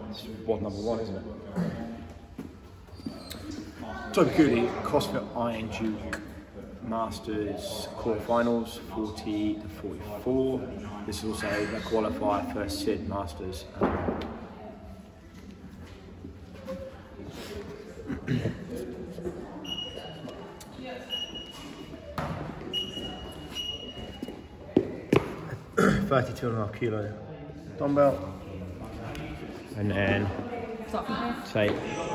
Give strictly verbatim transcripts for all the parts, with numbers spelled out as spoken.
It's one number one, isn't it? Toby Cooley, CrossFit Iron Duke Masters quarterfinals, forty to forty-four. This is also the qualifier for S I D Masters. thirty-two and a half kilo dumbbell, and then take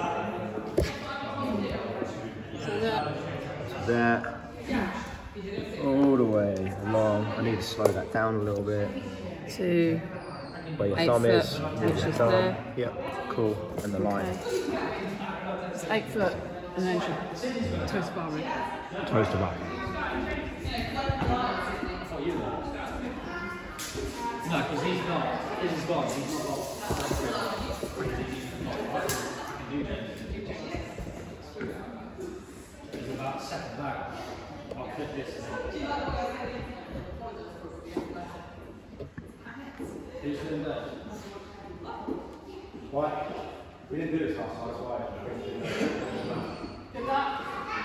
that all the way along. I need to slow that down a little bit. To where your eight thumb foot, is. which is there. Yep, cool. And the line. Okay. It's eight foot, and then toes to bar, right? Toes to bar. No, because he's not. This is gone. He's not. It's about second back. I'll put this. Who's doing that? Why? We didn't do this last time, that's why. Good luck.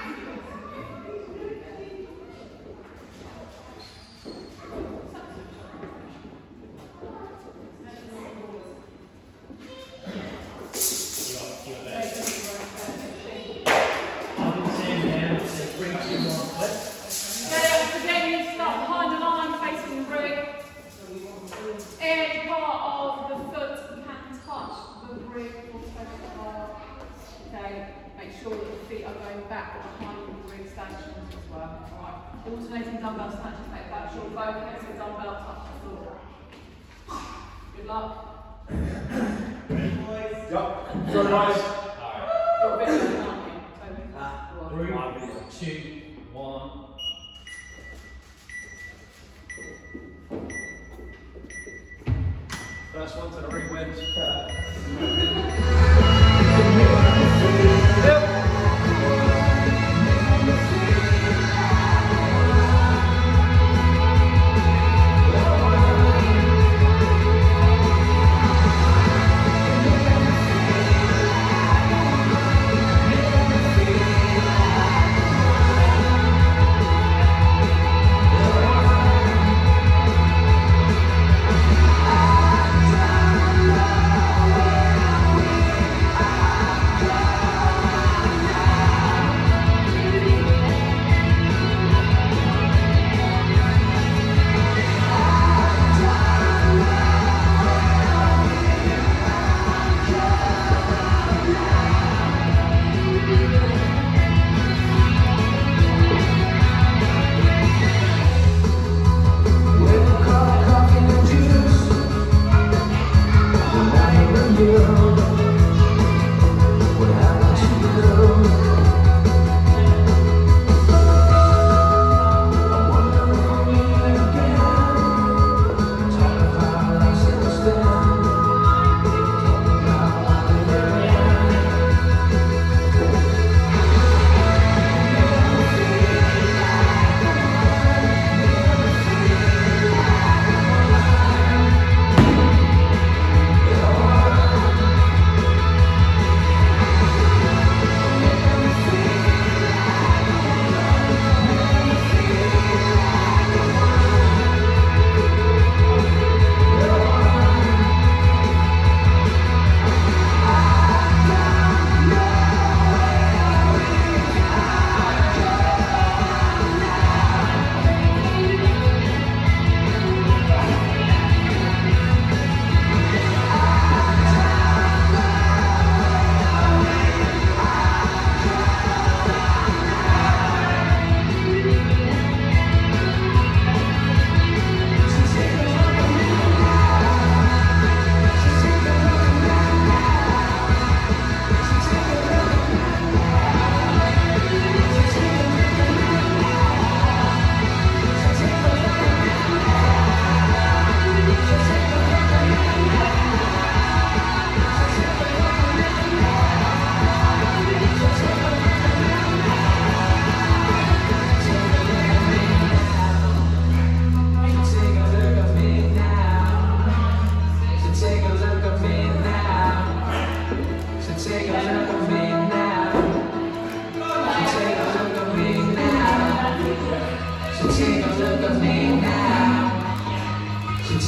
Alternating dumbbell snatches, make that short focus, so dumbbell touch the floor. Good luck. Yep. Go guys. You're a bit low, aren't you? Three, two, one. First one to the ring wins.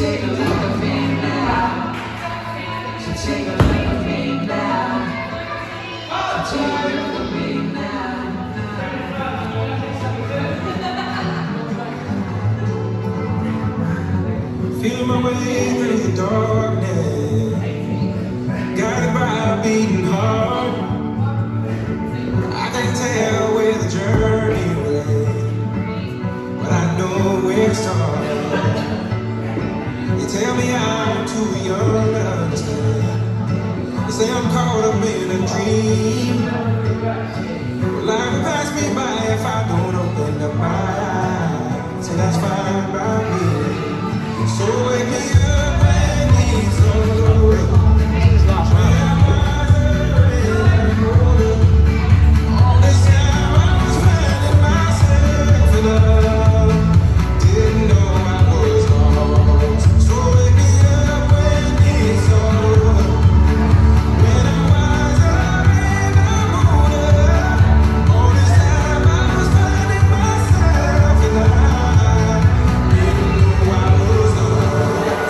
take a look at me now. So take a look at me now. So take a look at me now. Feeling my way through the darkness, guided by a beating heart. I can't tell where the journey will end, but I know where to start. They tell me I'm too young to understand. They say I'm caught up in a dream. Well, life will pass me by if I don't open up my eyes. So that's fine by me. So wake me up when it's all over. All this time I was finding myself in love. Didn't know I was lost. So wake me up when it's all over. When I was up in the morning. All this time I was finding myself in love. Didn't know I was lost.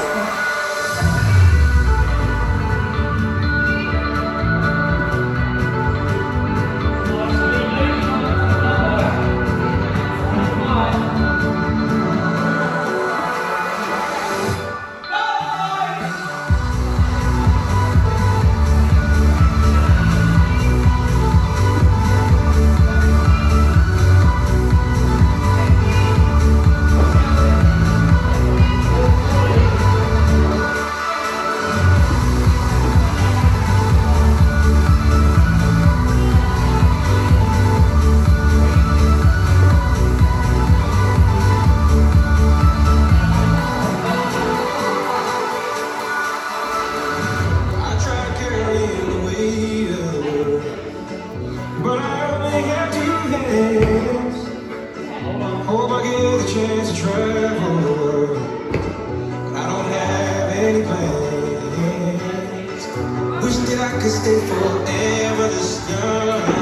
I tried carrying the weight of the world, but I only have two hands. Hope I get the chance to travel the world, but I don't have any plans. Wish that I could stay forever this young.